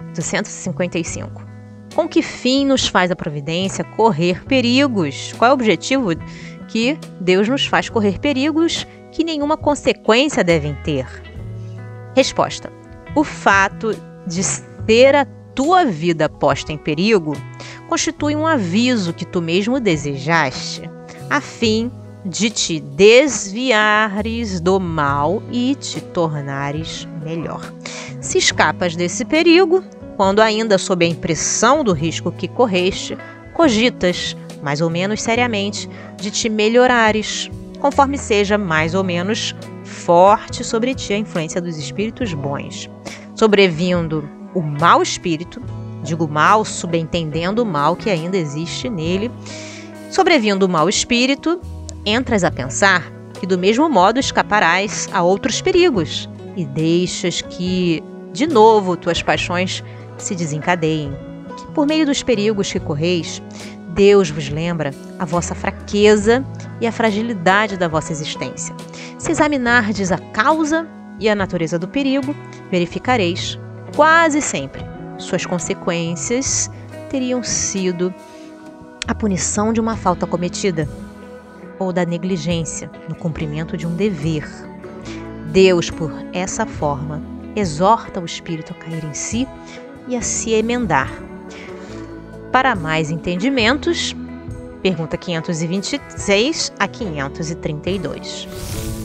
255. Com que fim nos faz a providência correr perigos? Qual é o objetivo? Que Deus nos faz correr perigos que nenhuma consequência devem ter. Resposta: o fato de ter a tua vida posta em perigo constitui um aviso que tu mesmo desejaste, a fim de te desviares do mal e te tornares melhor. Se escapas desse perigo, quando ainda sob a impressão do risco que correste, cogitas, mais ou menos seriamente, de te melhorares, conforme seja mais ou menos forte sobre ti a influência dos espíritos bons. Sobrevindo o mau espírito, digo mal, subentendendo o mal que ainda existe nele, sobrevindo o mau espírito, entras a pensar que do mesmo modo escaparás a outros perigos e deixas que, de novo, tuas paixões se desencadeiem. Por meio dos perigos que correis, Deus vos lembra a vossa fraqueza e a fragilidade da vossa existência. Se examinardes a causa e a natureza do perigo, verificareis, quase sempre, suas consequências teriam sido a punição de uma falta cometida ou da negligência no cumprimento de um dever. Deus, por essa forma, exorta o espírito a cair em si e a se emendar. Para mais entendimentos, pergunta 526 a 532.